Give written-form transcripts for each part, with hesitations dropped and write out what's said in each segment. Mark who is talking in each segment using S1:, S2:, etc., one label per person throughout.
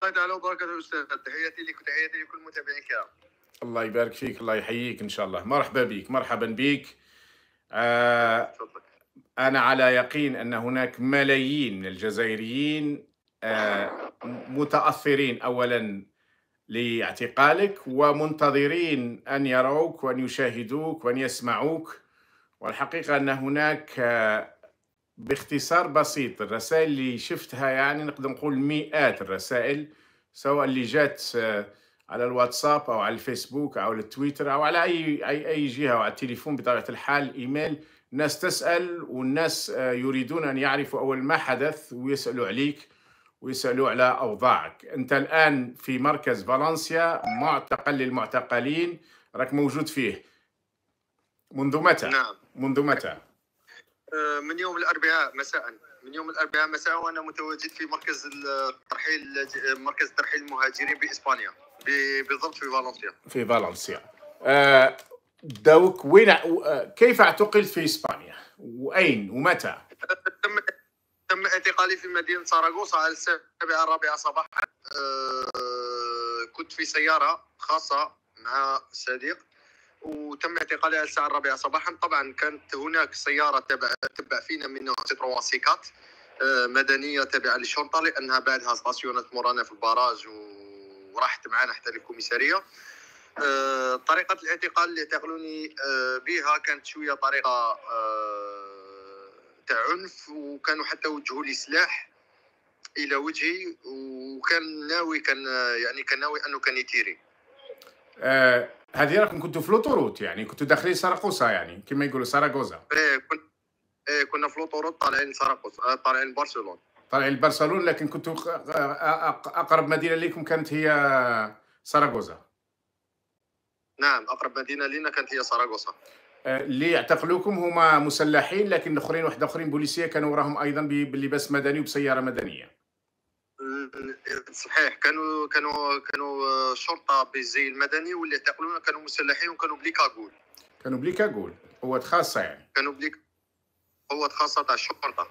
S1: تعالى وبركاته أستاذ، تحياتي لك وتحياتي لكل المتابعين الكرام.
S2: الله يبارك فيك، الله يحييك إن شاء الله. مرحبا بك، مرحبا بك. آه،
S1: تفضل.
S2: أنا على يقين أن هناك ملايين من الجزائريين متأثرين أولا لاعتقالك ومنتظرين أن يروك وأن يشاهدوك وأن يسمعوك. والحقيقة أن هناك باختصار بسيط الرسائل اللي شفتها، يعني نقدر نقول مئات الرسائل، سواء اللي جات على الواتساب أو على الفيسبوك أو على التويتر أو على أي جهة، أو على التليفون بطبيعة الحال، إيميل. الناس تسأل، والناس يريدون أن يعرفوا أول ما حدث ويسألوا عليك ويسألوا على أوضاعك. أنت الآن في مركز فالنسيا، معتقل للمعتقلين، راك موجود فيه منذ متى؟
S1: نعم.
S2: منذ متى؟
S1: من يوم الأربعاء مساء. من يوم الأربعاء مساء وأنا متواجد في مركز ترحيل المهاجرين بإسبانيا، بالضبط في فالنسيا.
S2: في فالنسيا. دوك وين كيف اعتقلت في إسبانيا؟ وأين ومتى؟
S1: تم اعتقالي في مدينة ساراغوسا على الرابعة صباحا. كنت في سيارة خاصة مع صديق، وتم اعتقالي على الساعة 4 صباحا. طبعا كانت هناك سيارة تبع فينا من نوع سيتروان سيكات مدنية تابعة للشرطة، لأنها بعدها ستاسيونت مورانا في الباراج وراحت معنا حتى للكوميسارية. طريقة الاعتقال اللي اعتقلوني بها كانت شوية طريقة تاع عنف، وكانوا حتى وجهوا لي سلاح إلى وجهي، وكان ناوي كان ناوي أنه كان يتيري.
S2: هذه راكم كنتوا في لوطوروت، يعني كنتوا داخلين سراقوسا، يعني كما يقولوا سراغوزا.
S1: كنا في لوطوروت طالعين سراقوسا، طالعين برشلونة.
S2: طالعين لبرشلونة، لكن كنتوا أقرب مدينة لكم كانت هي سراغوزا.
S1: نعم، أقرب مدينة لنا كانت هي سراغوسا.
S2: اللي اعتقلوكم هما مسلحين، لكن واحد آخرين بوليسية كانوا وراهم أيضا بلباس مدني وبسيارة مدنية.
S1: صحيح، كانوا شرطة بالزي المدني، واللي اعتقلونا كانوا مسلحين وكانوا بلي كاغول.
S2: قوات خاصة يعني.
S1: كانوا قوات خاصة تاع الشرطة.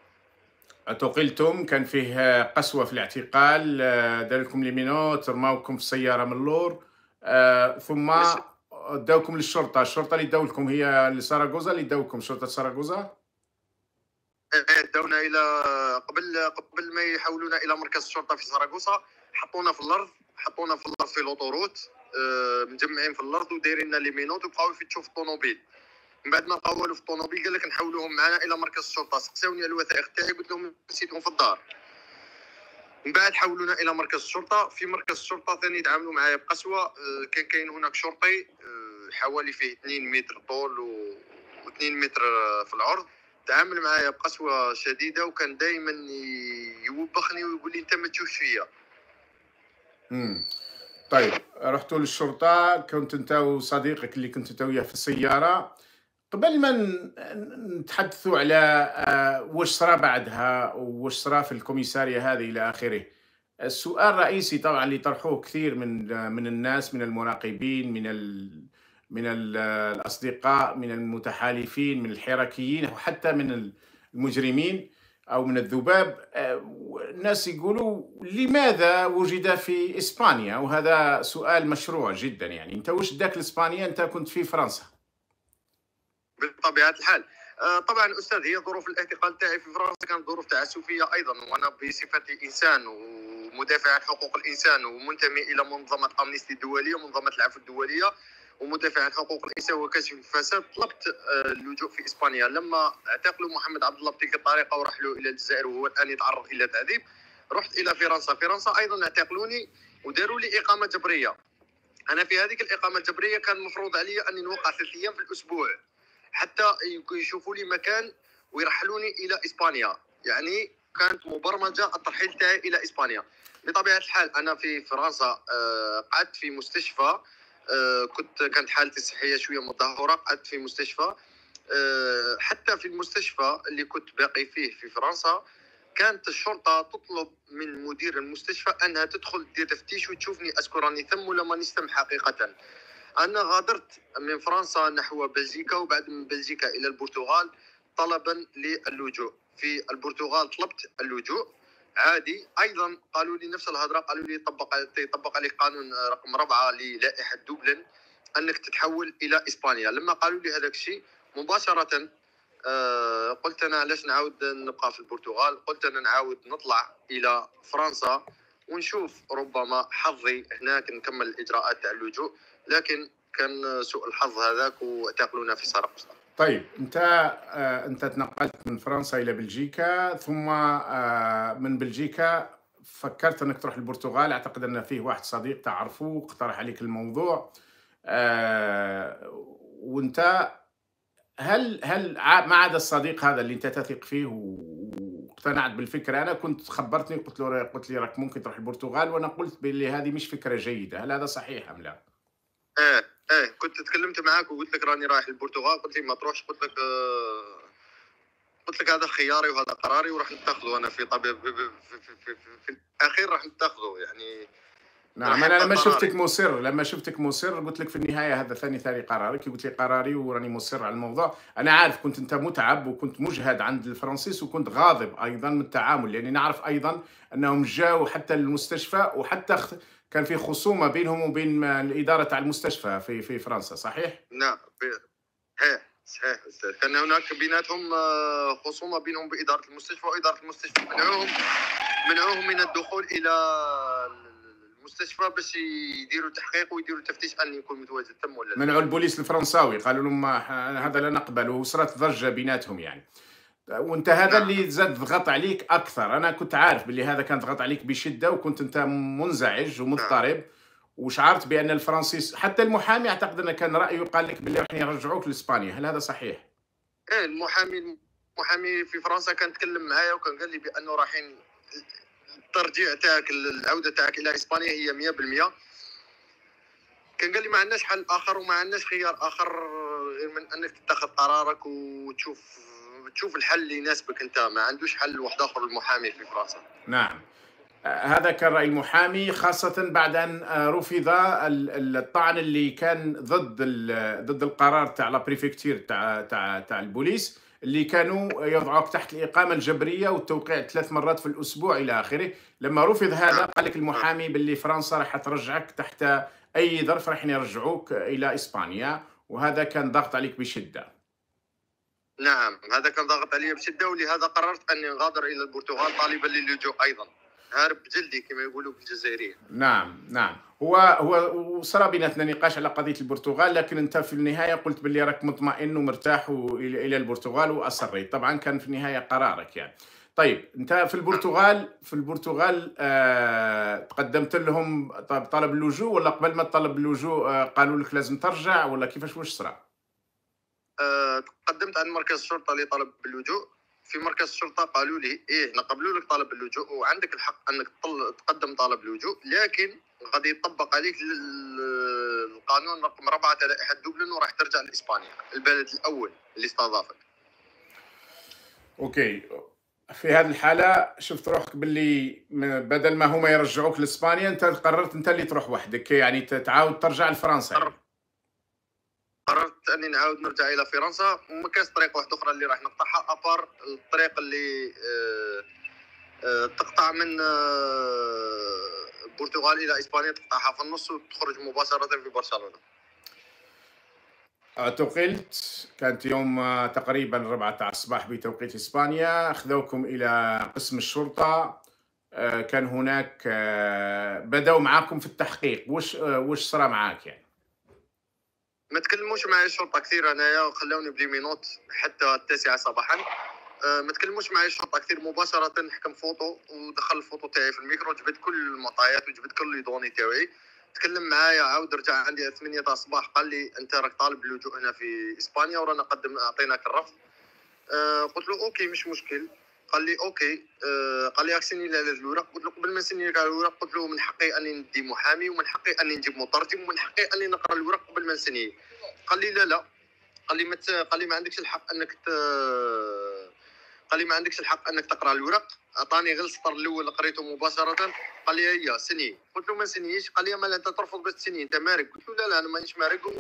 S2: اعتقلتم، كان فيه قسوة في الاعتقال، دار لكم لي مينوت، رماوكم في السيارة من اللور، ثم داوكم للشرطة. الشرطة اللي داولكم هي لسراغوزا، اللي داوكم شرطة سراغوزا.
S1: داونا الى قبل ما يحولونا الى مركز الشرطه في سراغوسا. حطونا في الارض في لوطوروت، مجمعين في الارض ودايرين لنا لي مينوت، وبقاو يفتشوا في الطوموبيل. من بعد ما لقاو والو في الطوموبيل قال لك نحولوهم معنا الى مركز الشرطه. سقساوني على الوثائق تاعي، قلت لهم نسيتهم في الدار. من بعد حولونا الى مركز الشرطه. في مركز الشرطه ثاني تعاملوا معايا بقسوه. كاين هناك شرطي حوالي فيه 2 متر طول و2 متر في العرض، تعامل معايا بقسوه شديده، وكان دائما يوبخني ويقول لي انت ما تشوفش فيا.
S2: طيب، رحتوا للشرطه، كنت انت وصديقك اللي كنت انت وياه في السياره. قبل ما نتحدثوا على واش صرا بعدها وواش صرا في الكوميساريه هذه الى اخره، السؤال الرئيسي طبعا اللي طرحوه كثير من الناس، من المراقبين، من الأصدقاء، من المتحالفين، من الحراكيين، وحتى من المجرمين أو من الذباب، الناس يقولوا لماذا وجد في إسبانيا؟ وهذا سؤال مشروع جدا. يعني أنت وش داك لإسبانيا؟ أنت كنت في فرنسا.
S1: بطبيعة الحال. طبعا أستاذ، هي ظروف الاعتقال تاعي في فرنسا كانت ظروف تعسفية أيضا، وأنا بصفتي إنسان ومدافع عن حقوق الإنسان ومنتمي إلى منظمة أمنيستي الدولية، منظمة العفو الدولية، ومدافع عن حقوق الانسان وكشف الفساد. طلبت اللجوء في اسبانيا. لما اعتقلوا محمد عبد الله بتلك الطريقه ورحلوا الى الجزائر وهو الان يتعرض الى تعذيب، رحت الى فرنسا ايضا اعتقلوني وداروا لي اقامه جبريه. انا في هذيك الاقامه الجبريه كان المفروض علي اني نوقع 3 ايام في الاسبوع حتى يشوفوا لي مكان ويرحلوني الى اسبانيا. يعني كانت مبرمجه الترحيل تاعي الى اسبانيا. بطبيعه الحال انا في فرنسا قعدت في مستشفى. كانت حالتي الصحيه شويه متدهوره، قعدت في مستشفى. حتى في المستشفى اللي كنت باقي فيه في فرنسا كانت الشرطه تطلب من مدير المستشفى انها تدخل دير تفتيش وتشوفني اسكو راني ثم ولا مانيش ثم حقيقه. انا غادرت من فرنسا نحو بلجيكا، وبعد من بلجيكا الى البرتغال طلبا للجوء. في البرتغال طلبت اللجوء، عادي. ايضا قالوا لي نفس الهضره، قالوا لي يطبق عليك قانون رقم 4 للائحه دوبلن، انك تتحول الى اسبانيا. لما قالوا لي هذاك الشيء مباشره قلت انا علاش نعاود نبقى في البرتغال، قلت انا نعاود نطلع الى فرنسا ونشوف ربما حظي هناك نكمل الاجراءات تاع اللجوء، لكن كان سوء الحظ هذاك واعتقلونا في سرقسطة.
S2: طيب انت تنقلت من فرنسا الى بلجيكا، ثم من بلجيكا فكرت انك تروح البرتغال. اعتقد ان فيه واحد صديق تعرفه اقترح عليك الموضوع. وانت هل ما عدا الصديق هذا اللي انت تثق فيه واقتنعت بالفكره، انا كنت خبرتني قلت لي راك ممكن تروح البرتغال، وانا قلت بلي هذه مش فكره جيده. هل هذا صحيح ام لا؟
S1: كنت تكلمت معاك وقلت لك راني رايح البرتغال، قلت لي ما تروحش، قلت لك هذا خياري وهذا قراري وراح نتخذه انا في طبيب في الاخير راح نتخذه يعني.
S2: نعم، انا لما شفتك مصر قلت لك في النهايه هذا ثاني قرارك. قلت لي قراري وراني مصر على الموضوع. انا عارف كنت انت متعب وكنت مجهد عند الفرنسيس، وكنت غاضب ايضا من التعامل، لاني نعرف ايضا انهم جاوا حتى للمستشفى، وحتى كان في خصومه بينهم وبين الاداره تاع المستشفى في فرنسا، صحيح؟
S1: نعم صحيح استاذ، كان هناك بيناتهم خصومه بينهم باداره المستشفى، واداره المستشفى منعوهم من الدخول الى المستشفى باش يديروا تحقيق ويديروا تفتيش ان يكون متواجد تم ولا لا.
S2: منعوا البوليس الفرنساوي، قالوا لهم هذا لا نقبله، وصارت ضجه بيناتهم يعني. وانت هذا اللي زاد ضغط عليك اكثر. انا كنت عارف باللي هذا كان ضغط عليك بشده، وكنت انت منزعج ومضطرب، وشعرت بان الفرنسيس حتى المحامي اعتقد انه كان رايه قال لك باللي راح يرجعوك لاسبانيا. هل هذا صحيح؟
S1: المحامي في فرنسا كان تكلم معايا وكان قال لي بانه رايحين الترجيع تاعك، العوده تاعك الى اسبانيا هي 100%. كان قال لي ما عندناش حل اخر وما عندناش خيار اخر غير من انك تتخذ قرارك وتشوف الحل اللي يناسبك انت، ما عندوش حل واحد اخر المحامي في فرنسا.
S2: نعم، هذا كان رأي المحامي، خاصة بعد أن رفض الطعن اللي كان ضد القرار تاع لا بريفكتير تاع البوليس، اللي كانوا يضعوك تحت الإقامة الجبرية والتوقيع 3 مرات في الأسبوع إلى آخره. لما رفض هذا قال لك المحامي باللي فرنسا راح ترجعك تحت أي ظرف، راح يرجعوك إلى إسبانيا، وهذا كان ضغط عليك بشدة.
S1: نعم، هذا كان ضغط علي بشدة، ولهذا قررت أني أغادر إلى البرتغال طالبا للجوء أيضا، هارب جلدي كما يقولوا بالجزائريين.
S2: نعم، هو صار بيناتنا نقاش على قضية البرتغال، لكن أنت في النهاية قلت باللي راك مطمئن ومرتاح إلى البرتغال وأصريت. طبعا كان في النهاية قرارك يعني. طيب أنت في البرتغال تقدمت لهم طلب اللجوء، ولا قبل ما تطلب اللجوء قالوا لك لازم ترجع، ولا كيفاش واش صرا؟
S1: تقدمت عند مركز الشرطة لطلب اللجوء. في مركز الشرطة قالوا لي نقبلوا لك طلب اللجوء وعندك الحق أنك تقدم طلب اللجوء، لكن غادي يطبق عليك القانون رقم 4 تاع لائحة دوبلن وراح ترجع لإسبانيا، البلد الأول اللي استضافك.
S2: أوكي، في هذه الحالة شفت روحك باللي بدل ما هما يرجعوك لإسبانيا، أنت قررت أنت اللي تروح وحدك، يعني تعاود ترجع لفرنسا يعني.
S1: قررت اني نعاود نرجع الى فرنسا، وما كاش طريق واحده اخرى اللي راح نقطعها ابار الطريق اللي تقطع من البرتغال الى اسبانيا، تقطعها في النص وتخرج مباشره في برشلونه.
S2: اعتقلت، كانت يوم تقريبا 4 تاع الصباح بتوقيت اسبانيا، اخذوكم الى قسم الشرطه. كان هناك بدأوا معاكم في التحقيق. وش صرا معاك يعني؟
S1: ما تكلموش معي الشرطه كثير انايا، خلوني بلي مينوت حتى 9 صباحا. ما تكلموش معي الشرطه كثير، مباشره نحكم فوطو ودخل الفوطو تاعي في الميكرو، جبت كل المعطيات وجبت كل لي دوني تاعي. تكلم معايا عاود رجع عندي 8 تاع الصباح، قال لي انت راك طالب اللجوء هنا في اسبانيا ورانا اعطيناك الرفض. قلت له اوكي مش مشكل. قال لي اوكي. قال لي اكسني لي على الوراق. قلت له قبل ما نسني لك على الوراق قلت له من حقي اني ندي محامي، ومن حقي اني نجيب مترجم، ومن حقي اني نقرا الوراق قبل ما نسني. قال لي لا. قال لي ما عندكش الحق انك قال لي ما عندكش الحق انك تقرا الورق. اعطاني غير السطر الاول قريته مباشره. قال لي هيا سني. قلت له ما سنيش. قال لي ما انت ترفض باش تسني، انت مارق. قلت له لا انا مانيش مارق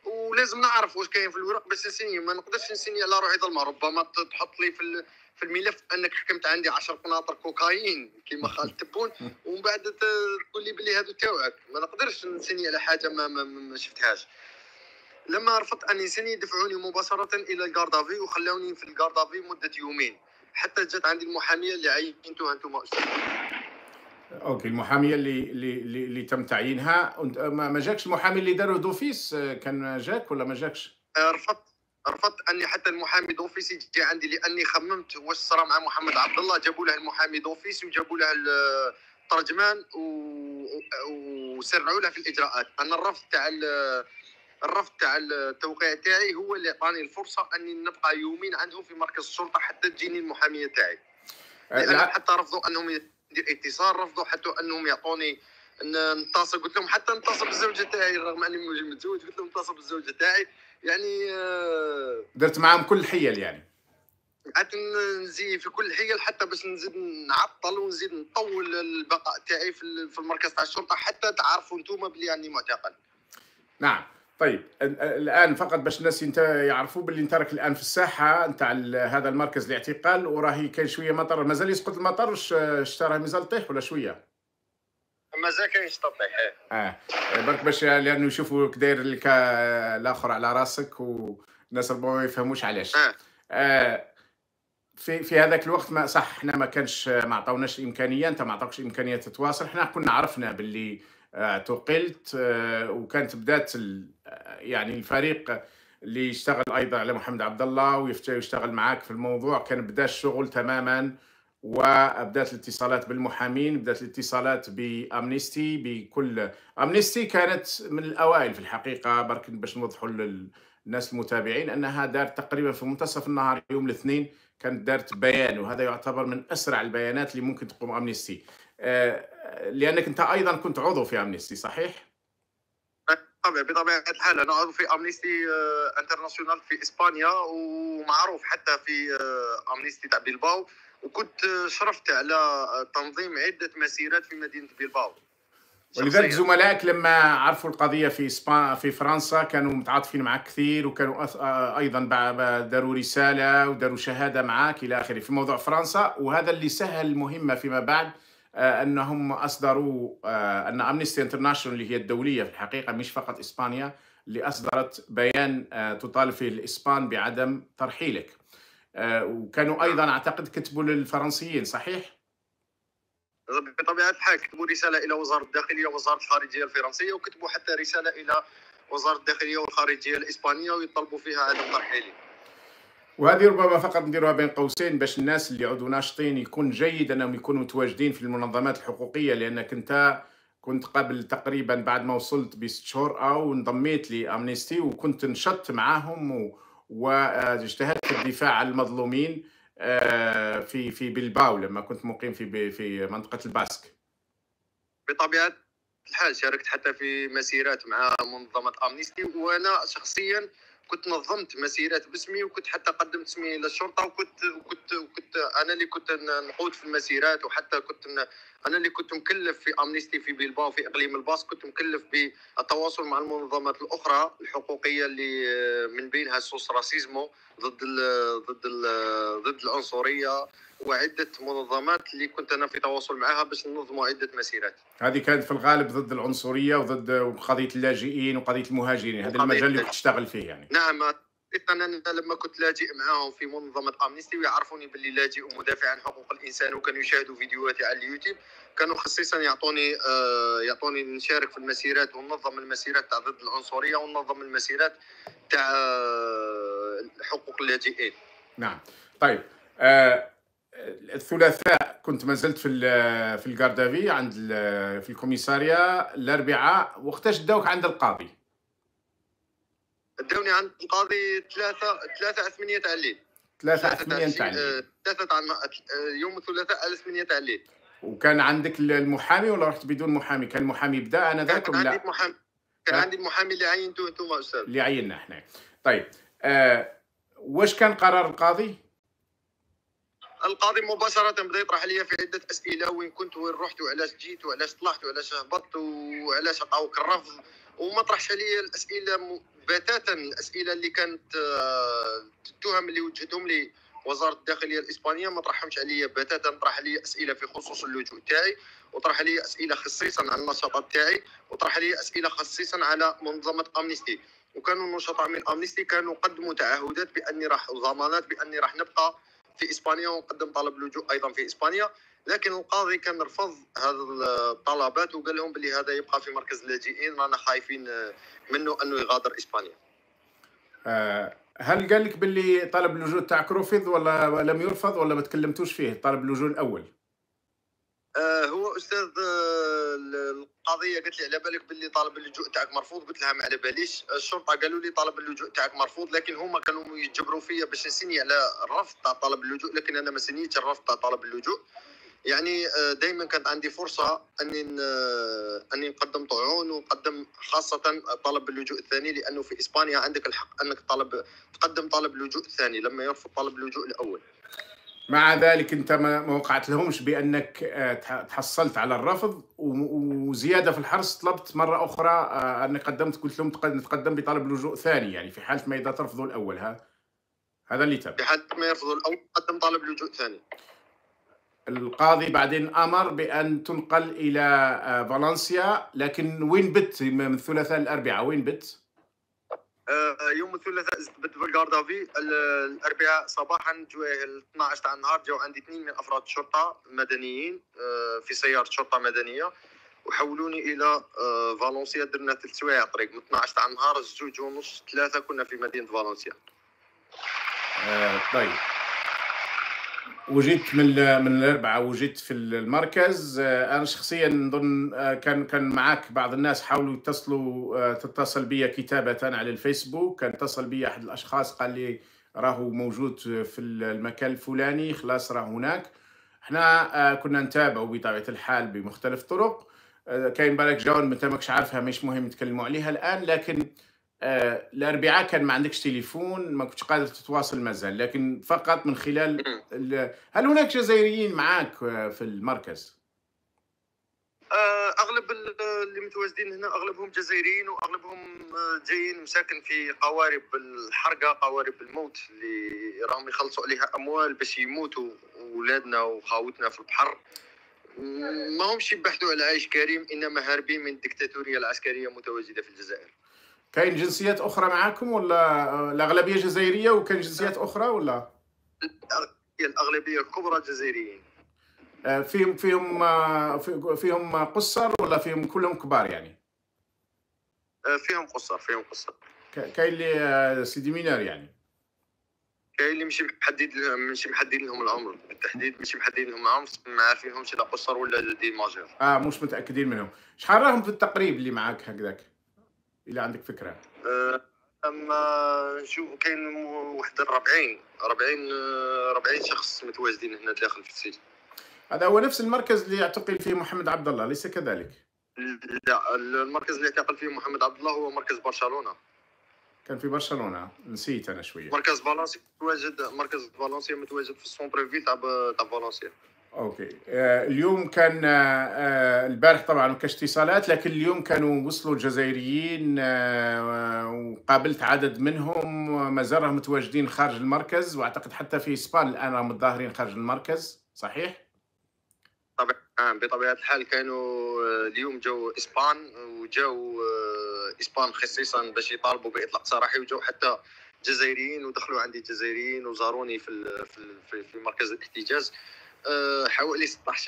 S1: ولازم نعرف واش كاين في الورق باش نسيني. ما نقدرش نسيني على روحي ظلمه. ربما تحط لي في الملف انك حكمت عندي 10 قناطر كوكايين كيما خالد تبون، ومن بعد تقول لي بلي هادو تاوعك. ما نقدرش نسيني على حاجه ما شفتهاش. لما رفضت ان نسيني دفعوني مباشره الى الكاردافي وخلاوني في الكاردافي مده يومين، حتى جات عندي المحاميه اللي عينتوها انتم استاذ.
S2: اوكي، المحاميه اللي تم تعيينها، ما جاكش المحامي اللي داروا دوفيس؟ كان جاك ولا ما جاكش؟
S1: رفضت اني حتى المحامي دوفيس يجي عندي، لاني خممت واش صرا مع محمد عبد الله. جابوا له المحامي دوفيس وجابوا له الترجمان وسرعوا له في الاجراءات. انا الرفض تاع التوقيع تاعي هو اللي اعطاني الفرصه اني نبقى يومين عندهم في مركز الشرطه حتى تجيني المحاميه تاعي. لانهم حتى رفضوا انهم يدير اتصال، رفضوا حتى انهم يعطوني نتصل. قلت لهم حتى نتصل بالزوجه تاعي رغم اني متزوج. قلت لهم نتصل بالزوجه تاعي. يعني
S2: درت معاهم كل الحيل يعني.
S1: قعدت نزيد في كل حيل حتى باش نزيد نعطل ونزيد نطول البقاء تاعي في المركز تاع الشرطه حتى تعرفوا انتم بلي اني معتقل.
S2: نعم. طيب الان فقط باش الناس يعرفوا باللي انت راك الان في الساحه نتاع هذا المركز الاعتقال، وراهي كاين شويه مطر. مازال يسقط المطر؟ راه مازال طيح ولا شويه؟
S1: مازال كاين طيح.
S2: برك باش لانه يشوفوا كداير لك الاخر على راسك، والناس ربما ما يفهموش علاش. في هذاك الوقت ما صح، احنا ما عطاوناش الامكانيه، انت ما عطاكش امكانيه تتواصل. احنا كنا عرفنا باللي اعتقلت، وكانت بدات يعني الفريق اللي يشتغل ايضا على محمد عبد الله ويشتغل معاك في الموضوع كان بدا الشغل تماما، وبدات الاتصالات بالمحامين، بدات الاتصالات بامنيستي. بكل امنيستي كانت من الاوائل في الحقيقه، برك باش نوضحوا للناس المتابعين انها دارت تقريبا في منتصف النهار يوم الاثنين كانت دارت بيان، وهذا يعتبر من اسرع البيانات اللي ممكن تقوم امنيستي، لانك انت ايضا كنت عضو في امنيستي، صحيح؟
S1: بطبيعه الحال انا عضو في امنيستي انترناسيونال في اسبانيا، ومعروف حتى في امنيستي تاع بيلباو، وكنت شرفت على تنظيم عده مسيرات في مدينه بيلباو.
S2: ولذلك زملائك لما عرفوا القضيه في فرنسا كانوا متعاطفين معك كثير، وكانوا ايضا داروا رساله وداروا شهاده معك الى اخره في موضوع فرنسا. وهذا اللي سهل المهمه فيما بعد، انهم اصدروا ان امنيستي انترناشونال اللي هي الدوليه في الحقيقه مش فقط اسبانيا، اللي اصدرت بيان تطالب فيه الاسبان بعدم ترحيلك. وكانوا ايضا اعتقد كتبوا للفرنسيين، صحيح؟
S1: بطبيعه الحال كتبوا رساله الى وزاره الداخليه ووزاره الخارجيه الفرنسيه، وكتبوا حتى رساله الى وزاره الداخليه والخارجيه الاسبانيه ويطلبوا فيها عدم ترحيلي.
S2: وهذه ربما فقط نديروها بين قوسين باش الناس اللي يعودوا ناشطين يكون جيد انهم يكونوا متواجدين في المنظمات الحقوقيه، لانك انت كنت قبل تقريبا بعد ما وصلت ب6 شهور او انضميت لامنيستي، وكنت نشطت معاهم واجتهدت في الدفاع عن المظلومين في بلباو لما كنت مقيم في منطقه الباسك.
S1: بطبيعه الحال شاركت حتى في مسيرات مع منظمه امنيستي، وانا شخصيا كنت نظمت مسيرات باسمي، وكنت حتى قدمت اسمي للشرطه، وكنت انا اللي كنت نقود في المسيرات، وحتى انا اللي كنت مكلف في امنيستي في بيلباو في اقليم الباسك، كنت مكلف بالتواصل مع المنظمات الاخرى الحقوقيه اللي من بينها سوس راسيزمو ضد العنصريه، وعده منظمات اللي كنت انا في تواصل معها باش ننظموا عده مسيرات.
S2: هذه كانت في الغالب ضد العنصريه وضد قضيه اللاجئين وقضيه المهاجرين، هذا المجال اللي كنت تشتغل فيه يعني.
S1: نعم، انا لما كنت لاجئ معاهم في منظمه امنيستي ويعرفوني باللي لاجئ ومدافع عن حقوق الانسان، وكانوا يشاهدوا فيديوهاتي على اليوتيوب، كانوا خصيصا يعطوني نشارك في المسيرات وننظم المسيرات تاع ضد العنصريه وننظم المسيرات تاع حقوق اللاجئين.
S2: نعم. طيب الثلاثاء كنت ما زلت في الكاردافي عند في الكوميساريا. الاربعاء وقتاش داوك عند القاضي؟
S1: داوني عند القاضي 3/8 تاع الليل.
S2: 3/8 تاع الليل.
S1: يوم الثلاثاء على 8 تاع الليل.
S2: وكان عندك المحامي ولا رحت بدون محامي؟ كان المحامي بدا انذاك ولا لا؟
S1: كان عندي المحامي اللي عينتوه انتم استاذ.
S2: اللي عيننا احنا. طيب واش كان قرار القاضي؟
S1: القاضي مباشرة بدا يطرح عليا في عدة أسئلة، وين كنت وين رحت وعلاش جيت وعلاش طلعت وعلاش هبطت وعلاش عطاوك الرفض وما طرحش عليا الاسئله بتاتا، الاسئله اللي كانت التهم اللي وجهتهم لي وزاره الداخليه الاسبانيه ما طرحهمش عليا بتاتا. طرح عليا اسئله في خصوص اللجوء تاعي، وطرح عليا اسئله خصيصا على النشاطات تاعي، وطرح عليا اسئله خصيصا على منظمه امنيستي. وكانوا النشطاء من امنيستي كانوا قدموا تعهدات باني راح، وضمانات باني راح نبقى في اسبانيا ونقدم طلب لجوء ايضا في اسبانيا. لكن القاضي كان رفض هذه الطلبات وقال لهم بلي هذا يبقى في مركز اللاجئين، رانا خايفين منه انه يغادر اسبانيا.
S2: هل قال لك باللي طلب اللجوء تاعك رفض ولا لم يرفض ولا ما تكلمتوش فيه طلب اللجوء الاول؟
S1: هو استاذ القضيه قالت لي على بالك باللي طالب اللجوء تاعك مرفوض؟ قلت لها ما على باليش. الشرطه قالوا لي طالب اللجوء تاعك مرفوض، لكن هما كانوا يجبروا فيا باش نسني على الرفض تاع طلب اللجوء، لكن انا ما سنيتش الرفض تاع طلب اللجوء. يعني دائما كانت عندي فرصه اني نقدم طعون ونقدم خاصه طلب اللجوء الثاني، لانه في اسبانيا عندك الحق انك تقدم طلب اللجوء الثاني لما يرفض طلب اللجوء الاول.
S2: مع ذلك انت ما وقعت لهمش بانك تحصلت على الرفض، وزياده في الحرص طلبت مره اخرى انك قلت لهم تقدم بطلب لجوء ثاني، يعني في حاله ما اذا ترفضوا الاول. هذا اللي تم.
S1: في حاله ما يرفضوا الاول قدم طلب لجوء ثاني.
S2: القاضي بعدين امر بان تنقل الى فالنسيا، لكن وين بت من الثلاثاء للاربعاء؟ وين بت؟
S1: يوم الثلاثاء بت في الكاردافي. الاربعاء صباحا جواه 12 تاع النهار جاو عندي 2 من افراد الشرطه مدنيين في سياره شرطه مدنيه، وحولوني الى فالنسيا. درنا 3 سوايع طريق من 12 تاع النهار، 2:30 3 كنا في مدينه فالنسيا.
S2: طيب، وجيت من الاربعاء وجيت في المركز. انا شخصيا نظن كان معك بعض الناس حاولوا تتصل بي كتابه على الفيسبوك. كان اتصل بي احد الاشخاص قال لي راهو موجود في المكان الفلاني، خلاص راه هناك. احنا كنا نتابعوا بطبيعه الحال بمختلف الطرق. كاين بالك جاون انت ماكش عارفها، مش مهم نتكلموا عليها الان، لكن الاربعاء كان ما عندكش تليفون، ما كنتش قادر تتواصل مازال، لكن فقط من خلال هل هناك جزائريين معك في المركز؟
S1: اغلب اللي متواجدين هنا اغلبهم جزائريين، واغلبهم جايين مساكن في قوارب الحرقه، قوارب الموت اللي راهم يخلصوا عليها اموال باش يموتوا اولادنا وخاوتنا في البحر. ما همش يبحثوا على عيش كريم، انما هاربين من الدكتاتوريه العسكريه متواجده في الجزائر.
S2: كاين جنسيات اخرى معاكم ولا الاغلبيه جزائريه وكاين جنسيات اخرى ولا؟
S1: الاغلبيه الكبرى جزائريين.
S2: فيهم قصر ولا فيهم كلهم كبار يعني؟
S1: فيهم قصر، فيهم قصر.
S2: كاين اللي سيدي مينار يعني؟
S1: كاين اللي ماشي محددين لهم العمر بالتحديد، ماشي محددين لهم العمر، ما عارفينهمش لا قصر ولا دي ماجور.
S2: مش متاكدين منهم. شحال راهم في التقريب اللي معاك هكذاك الا عندك فكره؟
S1: اما نشوف كاين واحد 40 شخص متواجدين هنا داخل في السجن.
S2: هذا هو نفس المركز اللي يعتقل فيه محمد عبد الله، ليس كذلك؟
S1: لا، المركز اللي اعتقل فيه محمد عبد الله هو مركز برشلونه.
S2: كان في برشلونه، نسيت انا شويه.
S1: مركز فالنسيا متواجد في السونتر فيل تاع فالنسيا.
S2: اوكي. اليوم كان البارح طبعا ما كانش اتصالات، لكن اليوم كانوا وصلوا الجزائريين وقابلت عدد منهم ما زال راهم متواجدين خارج المركز، واعتقد حتى في اسبان الان راهم متظاهرين خارج المركز، صحيح؟
S1: طبعا بطبيعه الحال كانوا اليوم جاوا اسبان خصيصا باش يطالبوا باطلاق سراحي، وجاوا حتى جزائريين ودخلوا عندي جزائريين وزاروني في مركز الاحتجاز. حوالي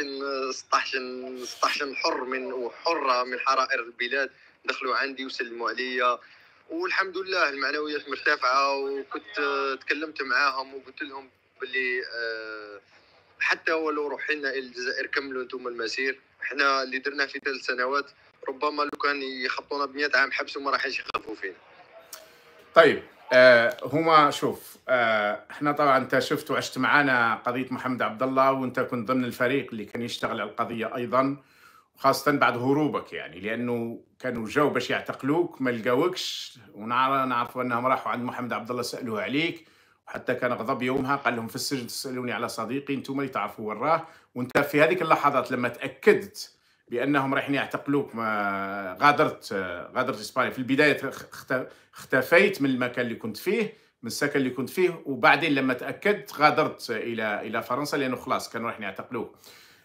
S1: 16 حره من حرائر البلاد دخلوا عندي وسلموا عليا، والحمد لله المعنويات مرتفعه. وكنت تكلمت معاهم وقلت لهم باللي حتى ولو رحنا الى الجزائر كملوا انتم المسير، احنا اللي درناه في 3 سنوات ربما لو كان يخطونا ب100 عام حبس وما راحش يخافوا فينا.
S2: طيب، هما شوف، احنا طبعا انت شفت وعشت معنا قضيه محمد عبد الله، وانت كنت ضمن الفريق اللي كان يشتغل على القضيه ايضا، وخاصه بعد هروبك يعني، لانه كانوا جاوا باش يعتقلوك ما لقاوكش، ونعرفوا انهم راحوا عند محمد عبد الله سالوه عليك، وحتى كان غضب يومها قال لهم في السجن تسالوني على صديقي، انتم اللي تعرفوا وين راه. وانت في هذيك اللحظات لما تاكدت بانهم رايحين يعتقلوك، ما غادرت اسبانيا في البدايه، اختفيت من المكان اللي كنت فيه، من السكن اللي كنت فيه، وبعدين لما تاكدت غادرت الى فرنسا، لانه خلاص كانوا رايحين يعتقلوك.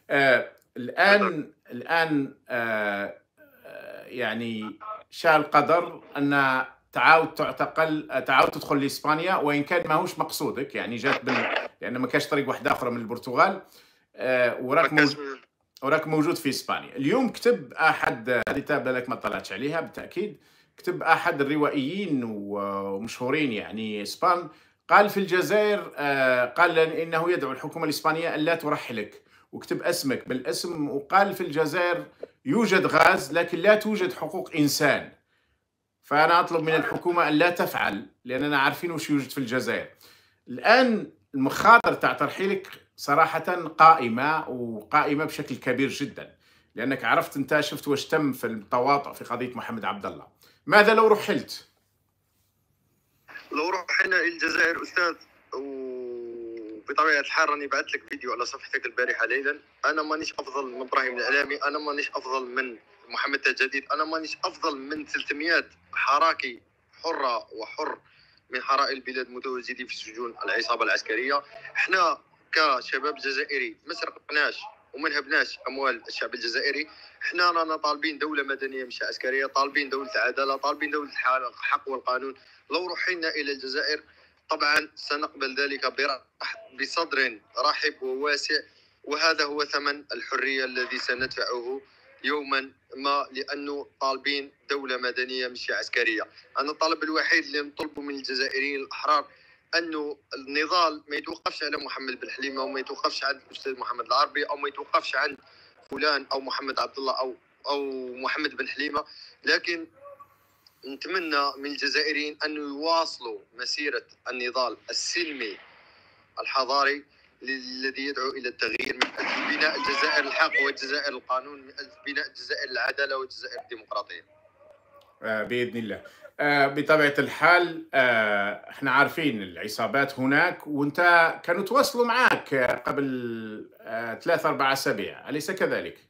S2: الان يعني شاء القدر ان تعاود تدخل لاسبانيا، وان كان ماهوش مقصودك، يعني جات لان ما كاش طريق واحد اخرى من البرتغال. وراك موجود في اسبانيا اليوم. كتب احد، هذه تابع لك ما طلعتش عليها بالتاكيد، كتب احد الروائيين ومشهورين يعني اسبان، قال في الجزائر، قال انه يدعو الحكومه الاسبانيه الا ترحلك، وكتب اسمك بالاسم، وقال في الجزائر يوجد غاز لكن لا توجد حقوق انسان، فانا اطلب من الحكومه ان لا تفعل، لاننا عارفين وش يوجد في الجزائر. الان المخاطر تاع ترحيلك صراحه قائمه بشكل كبير جدا، لانك عرفت، انت شفت واش تم في التواطؤ في قضيه محمد عبد الله. ماذا لو رحلت؟
S1: لو رحنا الى الجزائر استاذ، وبطبيعه الحال راني بعثت لك فيديو على صفحتك البارحه ليلا، انا مانيش افضل من ابراهيم العلامي، انا مانيش افضل من محمد الجديد، انا مانيش افضل من 300 حراكي حره وحر من حرائق البلاد متواجدين في سجون العصابه العسكريه. احنا كشباب جزائري ما سرقناش وما نهبناش اموال الشعب الجزائري، احنا رانا طالبين دوله مدنيه مش عسكريه، طالبين دوله عداله، طالبين دوله الحق والقانون. لو رحنا الى الجزائر طبعا سنقبل ذلك بصدر رحب وواسع، وهذا هو ثمن الحريه الذي سندفعه يوما ما، لانه طالبين دوله مدنيه مش عسكريه. انا الطلب الوحيد اللي نطلبه من الجزائريين الاحرار انه النضال ما يتوقفش على محمد بن حليمه، وما يتوقفش عند الاستاذ محمد العربي، او ما يتوقفش عند فلان او محمد عبد الله او محمد بن حليمه، لكن نتمنى من الجزائريين أن يواصلوا مسيرة النضال السلمي الحضاري الذي يدعو إلى التغيير من أجل بناء الجزائر الحق والجزائر القانون، من أجل بناء الجزائر العدالة والجزائر الديمقراطية
S2: بإذن الله. بطبيعة الحال احنا عارفين العصابات هناك، وانت كانوا تواصلوا معك قبل 3-4 أسابيع، أليس كذلك؟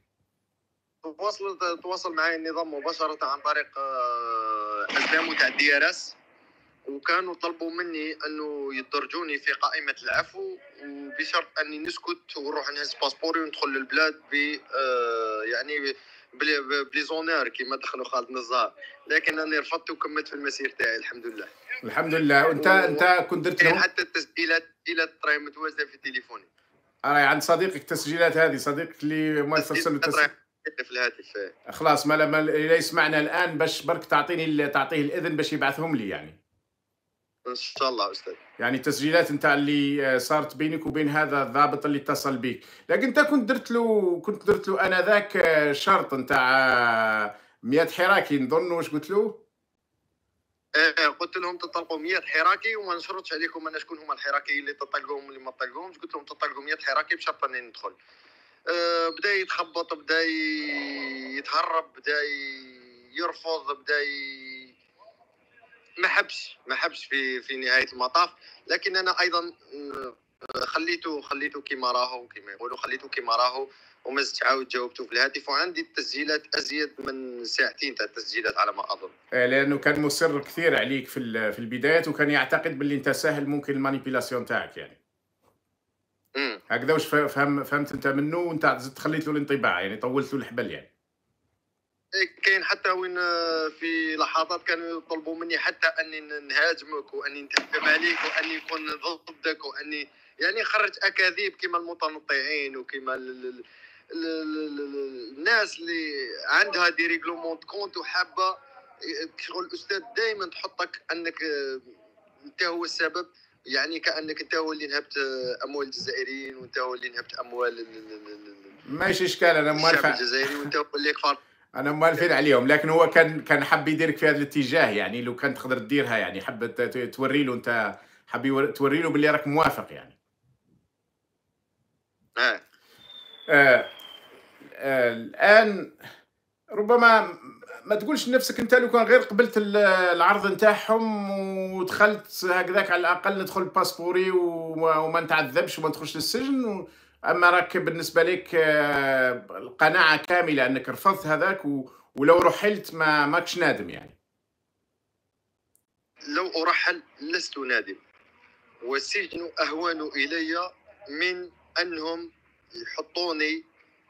S1: تواصل معي النظام مباشرة عن طريق أسلام تاع DRS، وكانوا طلبوا مني انه يدرجوني في قائمه العفو، وبشرط اني نسكت ونروح نهز باسبوري وندخل للبلاد ب يعني بليزونير كيما دخلوا خالد نزار، لكن انا رفضت وكملت في المسير تاعي الحمد لله.
S2: الحمد لله. وانت كنت درت لهم
S1: حتى التسجيلات راهي متواجده في تليفوني.
S2: عند صديقك التسجيلات هذه، صديقك اللي ما يفصل التسجيل
S1: في الهاتف.
S2: خلاص، ما يسمعنا الان باش برك تعطيه الاذن باش يبعثهم لي يعني.
S1: ان شاء الله استاذ.
S2: يعني التسجيلات نتاع اللي صارت بينك وبين هذا الضابط اللي اتصل بك، لكن انت كنت درت له انذاك شرط نتاع 100 حراكي نظن. واش قلت له؟
S1: قلت لهم تطلقوا 100 حراكي وما نشرطش عليكم انا شكون هما الحراكي اللي تطلقوهم واللي ما تطلقوهمش، قلت لهم تطلقوا 100 حراكي بشرط اني ندخل. بدا يتخبط، بدا يتهرب، بدا يرفض، بدا ما حبش في نهايه المطاف، لكن انا ايضا خليته كما راهو، كما يقولوا خليته كما راهو، وما زدت عاود جاوبته في الهاتف، وعندي التسجيلات ازيد من ساعتين تاع التسجيلات على ما اظن.
S2: لانه كان مصر كثير عليك في البدايات، وكان يعتقد باللي انت سهل ممكن المانيبيلاسيون تاعك يعني. هكذا واش فهمت انت منه، وانت زدت خليت له الانطباع يعني، طولت له الحبل يعني.
S1: كاين حتى وين في لحظات كانوا يطلبوا مني حتى اني نهاجمك واني نتهجم عليك واني نكون ضدك واني يعني خرج اكاذيب كما المتنطعين وكما الناس اللي عندها دي ريغلومون كونت وحابه شغل الاستاذ دائما تحطك انك انت هو السبب، يعني كانك انت هو اللي نهبت اموال الجزائريين وانت هو اللي نهبت اموال
S2: ماشي اشكال. انا
S1: الشعب الجزائري وانت هو اللي كفر.
S2: انا موالفين عليهم، لكن هو كان حب يديرك في هذا الاتجاه يعني. لو كان تقدر تديرها يعني، حب توري له، انت حب توري له باللي راك موافق يعني. الان ربما ما تقولش لنفسك انت لو كان غير قبلت العرض نتاعهم ودخلت هكذاك على الاقل ندخل باسبوري وما نتعذبش وما ندخلش للسجن اما راك بالنسبه لك القناعه كامله انك رفضت هذاك ولو رحلت ما ماكش نادم يعني.
S1: لو أرحل لست نادم، والسجن أهون إلي من أنهم يحطوني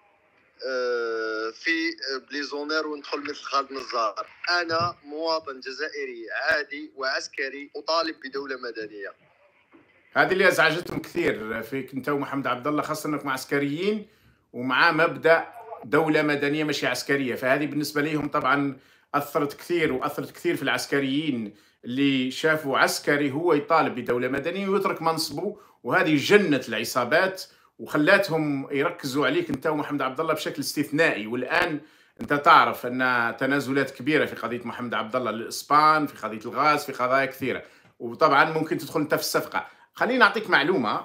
S1: في بليزونير وندخل مثل خالد نزار. أنا مواطن جزائري عادي وعسكري أطالب بدولة مدنية.
S2: هذه اللي ازعجتهم كثير فيك انت ومحمد عبد الله، خاصه انكم عسكريين ومع مبدا دوله مدنيه مش عسكريه، فهذه بالنسبه لهم طبعا اثرت كثير، واثرت كثير في العسكريين اللي شافوا عسكري هو يطالب بدوله مدنيه ويترك منصبه، وهذه جنت العصابات وخلاتهم يركزوا عليك انت ومحمد عبد الله بشكل استثنائي. والان انت تعرف ان تنازلات كبيره في قضيه محمد عبد الله للاسبان، في قضيه الغاز، في قضايا كثيره، وطبعا ممكن تدخل انت في الصفقه. خليني أعطيك معلومة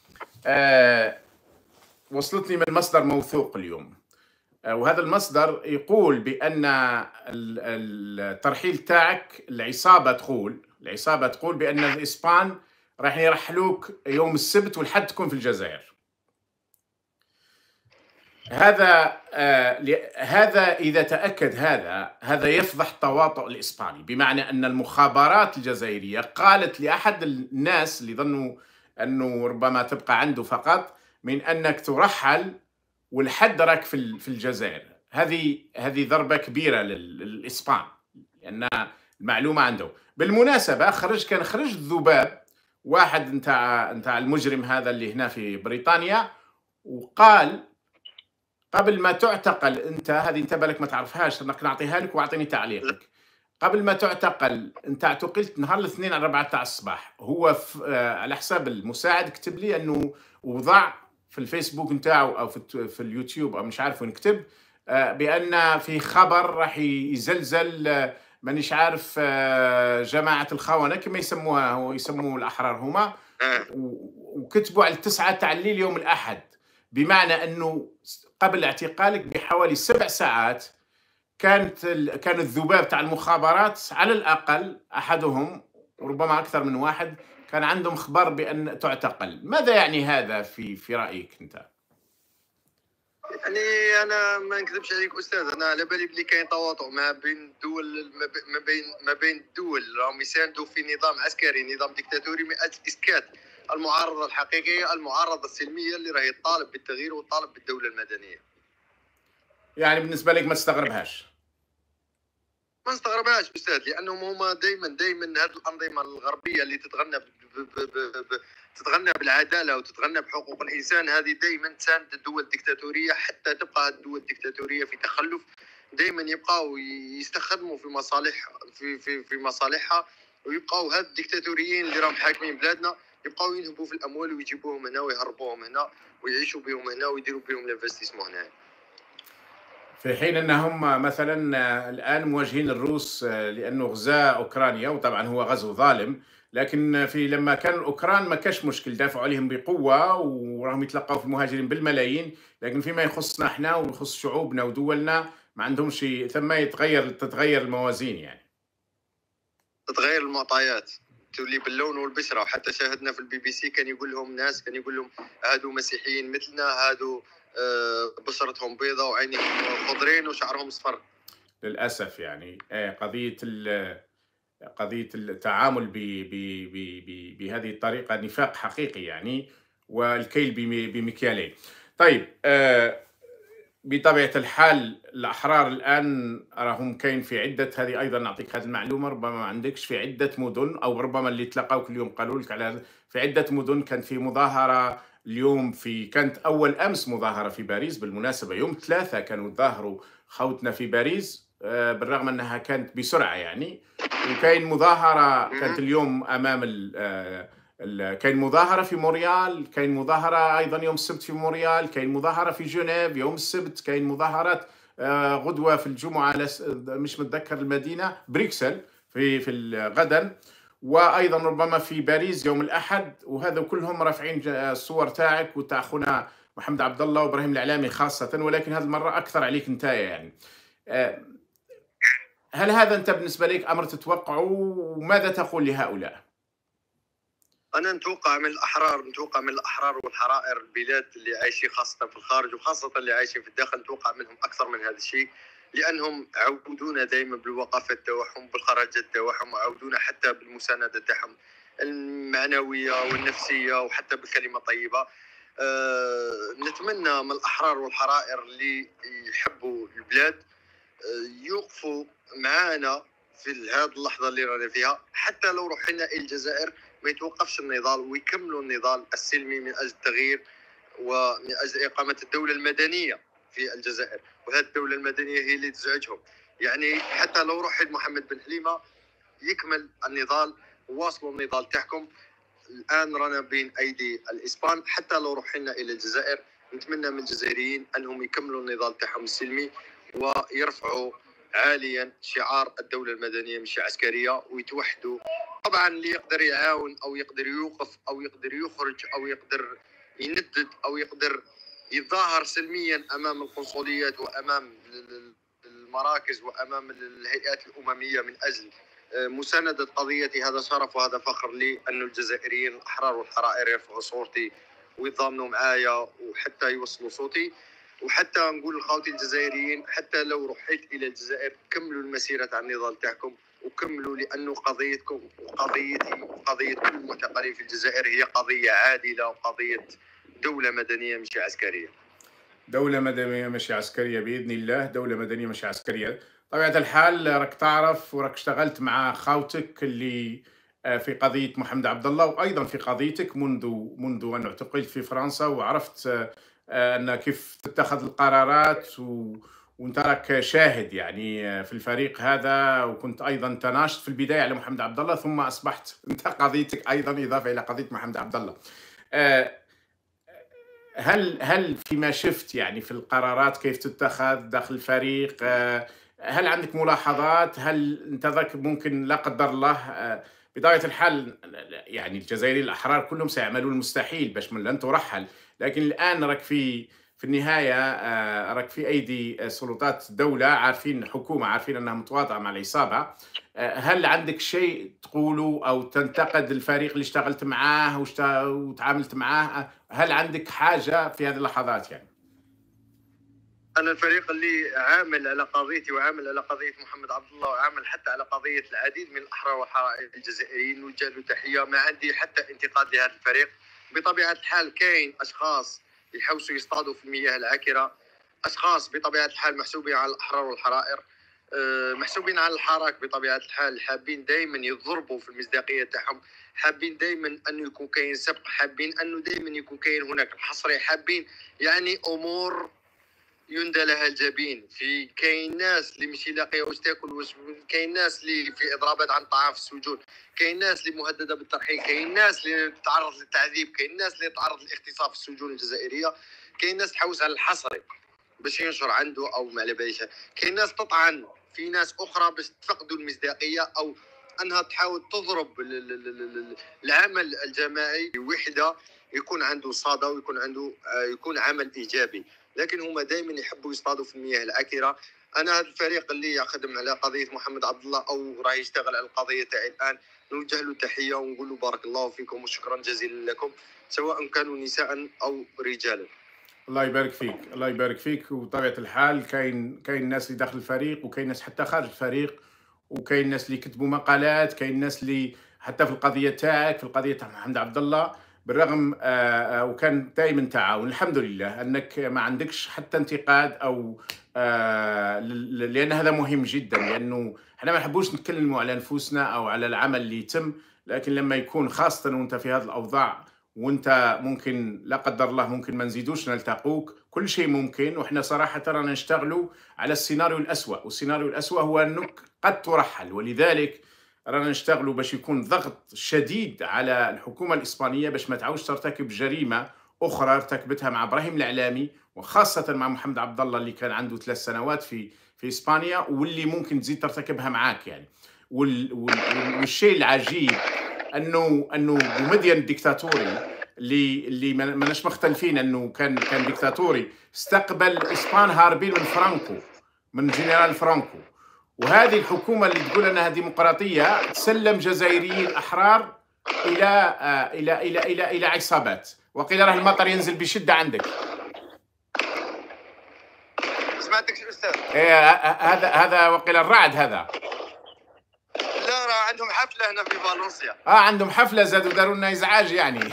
S2: وصلتني من مصدر موثوق اليوم، وهذا المصدر يقول بأن الترحيل تاعك العصابة تقول بأن الإسبان راح يرحلوك يوم السبت والحد تكون في الجزائر. هذا إذا تأكد هذا يفضح التواطؤ الإسباني، بمعنى أن المخابرات الجزائرية قالت لأحد الناس اللي ظنوا أنه ربما تبقى عنده فقط من أنك ترحل والحد راك في الجزائر. هذه ضربة كبيرة للإسبان لأن المعلومة عنده. بالمناسبة كان خرج الذباب واحد نتاع المجرم هذا اللي هنا في بريطانيا، وقال قبل ما تعتقل هذه انت بالك ما تعرفهاش، انك نعطيها لك واعطيني تعليقك. قبل ما تعتقل انت اعتقلت نهار الاثنين على 4 تاع الصباح. هو على حساب المساعد كتب لي انه وضع في الفيسبوك نتاعو او في اليوتيوب او مش عارف وين كتب بان في خبر راح يزلزل مانيش عارف جماعه الخونه كما يسموها، هو يسموه الاحرار هما، وكتبوا على 9 تاع الليل يوم الاحد، بمعنى انه قبل اعتقالك بحوالي 7 ساعات كان الذباب تاع المخابرات على الأقل أحدهم وربما أكثر من واحد كان عندهم خبر بأن تعتقل. ماذا يعني هذا في رأيك أنت؟
S1: يعني أنا ما نكذبش عليك أستاذ، أنا على بالي بلي كاين تواطؤ ما بين الدول، ما بين الدول راهم يساندوا في نظام عسكري، نظام ديكتاتوري من أجل إسكات المعارضة الحقيقية، المعارضة السلمية اللي راهي تطالب بالتغيير وتطالب بالدولة المدنية.
S2: يعني بالنسبة لك ما تستغربهاش؟
S1: ما نستغربهاش استاذ، لانهم هما دائما هذه الانظمه الغربيه اللي تتغنى بالعداله وتتغنى بحقوق الانسان، هذه دائما تساند الدول الدكتاتوريه حتى تبقى الدول الدكتاتوريه في تخلف. دائما يبقاو يستخدموا في مصالحها، ويبقاو هاد الدكتاتوريين اللي راهم حاكمين بلادنا يبقاو ينهبوا في الاموال ويجيبوهم هنا ويهربوهم هنا ويعيشوا بهم هنا ويديروا بهم الانفستيسمون هنا،
S2: في حين انهم مثلا الان مواجهين الروس لانه غزا اوكرانيا، وطبعا هو غزو ظالم، لكن لما كان الاوكران ما كاش مشكل، دافعوا عليهم بقوه وراهم يتلقوا في المهاجرين بالملايين. لكن فيما يخصنا احنا ويخص شعوبنا ودولنا ما عندهمش، ثم تتغير الموازين، يعني
S1: تتغير المعطيات، تولي باللون والبشره. وحتى شاهدنا في البي بي سي كان يقول لهم هادو مسيحيين مثلنا، هادو بشرتهم بيضة وعينيهم خضرين وشعرهم صفر.
S2: للاسف يعني قضيه التعامل بهذه الطريقه نفاق حقيقي يعني، والكيل بمكيالين. طيب بطبيعه الحال الاحرار الان راهم كاين في عده، هذه ايضا نعطيك هذه المعلومه ربما ما عندكش، في عده مدن او ربما اللي تلقاوك اليوم قالوا لك على هذا، في عده مدن كانت في مظاهره اليوم، كانت اول امس مظاهره في باريس. بالمناسبه يوم 3 كانوا تظاهروا خوتنا في باريس بالرغم انها كانت بسرعه يعني. وكاين مظاهره كانت اليوم امام كاين مظاهرة في مونريال، كاين مظاهرة أيضا يوم السبت في مونريال، كاين مظاهرة في جنيف يوم السبت، كاين مظاهرات غدوة في الجمعة مش متذكر المدينة، بريكسل في غدا، وأيضا ربما في باريس يوم الأحد. وهذا كلهم رافعين الصور تاعك وتاع أخونا محمد عبد الله وإبراهيم الإعلامي خاصة، ولكن هذه المرة أكثر عليك نتايا يعني. هل هذا أنت بالنسبة لك أمر تتوقعه، وماذا تقول لهؤلاء؟
S1: انا نتوقع من الاحرار والحرائر البلاد اللي عايشين خاصه في الخارج وخاصه اللي عايشين في الداخل، نتوقع منهم اكثر من هذا الشيء، لانهم عودونا دائما بالوقفات تاعهم بالخرجات تاعهم، وعودونا حتى بالمسانده تاعهم المعنويه والنفسيه وحتى بالكلمه الطيبه. نتمنى من الاحرار والحرائر اللي يحبوا البلاد يوقفوا معانا في هذه اللحظه اللي رانا فيها، حتى لو رحنا الى الجزائر ما يتوقفش النضال ويكملوا النضال السلمي من اجل التغيير ومن اجل اقامه الدوله المدنيه في الجزائر. وهذه الدوله المدنيه هي اللي تزعجهم، يعني حتى لو رحل محمد بن حليمه يكمل النضال وواصلوا النضال تاعكم. الان رانا بين ايدي الاسبان، حتى لو رحلنا الى الجزائر نتمنى من الجزائريين انهم يكملوا النضال تاعهم السلمي ويرفعوا عاليا شعار الدوله المدنيه مش عسكريه ويتوحدوا. طبعا اللي يقدر يعاون او يقدر يوقف او يقدر يخرج او يقدر يندد او يقدر يتظاهر سلميا امام القنصليات وامام المراكز وامام الهيئات الامميه من اجل مساندة قضيتي، هذا شرف وهذا فخر لي أن الجزائريين الأحرار والحرائر يرفعوا صورتي ويتضامنوا معايا وحتى يوصلوا صوتي. وحتى نقول لخوتي الجزائريين حتى لو رحيت إلى الجزائر كملوا المسيرة تاع النضال تاعكم وكملوا، لأنه قضيتكم وقضيتي وقضية كل المعتقلين في الجزائر هي قضية عادلة وقضية دولة مدنية مش عسكرية.
S2: دولة مدنية مش عسكرية بإذن الله، دولة مدنية مش عسكرية. طبيعة الحال راك تعرف وراك اشتغلت مع خاوتك اللي في قضية محمد عبد الله، وأيضا في قضيتك منذ أن اعتقلت في فرنسا، وعرفت أن كيف تتخذ القرارات وانت راك شاهد يعني في الفريق هذا، وكنت أيضا تناشط في البداية على محمد عبد الله، ثم أصبحت انت قضيتك أيضا إضافة إلى قضية محمد عبد الله. هل فيما شفت يعني في القرارات كيف تتخذ داخل الفريق، هل عندك ملاحظات؟ هل انت ذاك ممكن لا قدر الله بطبيعة الحال يعني الجزائريين الأحرار كلهم سيعملون المستحيل باش من لن ترحل، لكن الآن راك في النهاية راك في أيدي سلطات الدولة، عارفين حكومة عارفين أنها متواطئة مع العصابة. هل عندك شيء تقوله أو تنتقد الفريق اللي اشتغلت معاه وتعاملت معاه؟ هل عندك حاجة في هذه اللحظات يعني؟
S1: أنا الفريق اللي عامل على قضيتي وعامل على قضية محمد عبد الله وعامل حتى على قضية العديد من الأحرار والحرائر الجزائريين، نوجه له تحية، ما عندي حتى انتقاد لهذا الفريق. بطبيعة الحال كاين أشخاص يحوسوا يصطادوا في المياه العكرة، أشخاص بطبيعة الحال محسوبين على الأحرار والحرائر، محسوبين على الحراك بطبيعة الحال، حابين دائما يضربوا في المصداقية تاعهم، حابين دائما أنه يكون كاين سبق، حابين أنه دائما يكون كاين هناك الحصري، حابين يعني أمور يندى لها الجبين. في كاين ناس اللي مش لاقيه واش تاكل، كاين ناس اللي في اضرابات عن طعام في السجون، كاين ناس اللي مهدده بالترحيل، كاين ناس اللي تتعرض للتعذيب، كاين ناس اللي تتعرض للاغتصاب في السجون الجزائريه، كاين ناس تحوس على الحصري باش ينشر عنده او ما على باليش، كاين ناس تطعن في ناس اخرى باش تفقدوا المصداقيه او انها تحاول تضرب العمل الجماعي وحده يكون عنده صدى ويكون عنده يكون عمل ايجابي. لكن هما دائما يحبوا يصطادوا في المياه العكره. انا هذا الفريق اللي يخدم على قضيه محمد عبد الله او راه يشتغل على القضيه تاعي الان، نوجه له تحيه ونقول له بارك الله فيكم وشكرا جزيلا لكم، سواء كانوا نساء او رجالا.
S2: الله يبارك فيك، الله يبارك فيك. وطبيعة الحال كاين ناس اللي داخل الفريق وكاين ناس حتى خارج الفريق، وكاين ناس اللي كتبوا مقالات، كاين ناس اللي حتى في القضية تاعك في القضية تاع محمد عبد الله بالرغم وكان دائما تعاون. الحمد لله انك ما عندكش حتى انتقاد او لان هذا مهم جدا، لانه احنا ما نحبوش نتكلموا على انفسنا او على العمل اللي يتم، لكن لما يكون خاصة وانت في هذه الاوضاع وانت ممكن لا قدر الله ممكن ما نزيدوش نلتقوك، كل شيء ممكن. واحنا صراحة رانا نشتغلوا على السيناريو الأسوأ، والسيناريو الأسوأ هو انك قد ترحل، ولذلك رانا نشتغلوا باش يكون ضغط شديد على الحكومة الإسبانية باش ما تعاودش ترتكب جريمة أخرى ارتكبتها مع إبراهيم الإعلامي، وخاصة مع محمد عبد الله اللي كان عنده 3 سنوات في إسبانيا، واللي ممكن تزيد ترتكبها معاك يعني. والشيء العجيب انه بومدين الدكتاتوري اللي ماناش مختلفين انه كان دكتاتوري، استقبل اسبان هاربين من فرانكو، من جنرال فرانكو، وهذه الحكومه اللي تقول انها ديمقراطيه تسلم جزائريين احرار الى عصابات، وقيل راه المطر ينزل بشده عندك.
S1: سمعتك استاذ.
S2: هذا وقيل الرعد هذا.
S1: لا راه عندهم حفله هنا في فالنسيا.
S2: عندهم حفله زادوا داروا لنا ازعاج يعني.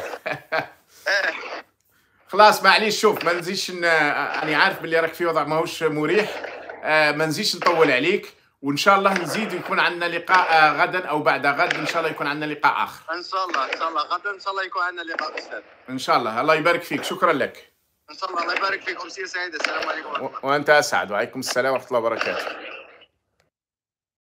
S2: خلاص معليش، شوف ما نزيدش انا عارف باللي راك في وضع ماهوش مريح، ما نزيدش نطول عليك، وان شاء الله نزيد يكون عندنا لقاء غدا او بعد غد، ان شاء الله يكون عندنا لقاء اخر.
S1: ان شاء الله غدا ان شاء الله يكون عندنا لقاء استاذ.
S2: ان شاء الله. الله يبارك فيك، شكرا لك.
S1: ان شاء الله. الله يبارك فيك. امسيه سعيده. السلام عليكم ورحمه الله.
S2: وانت اسعد. وعليكم السلام ورحمه الله وبركاته.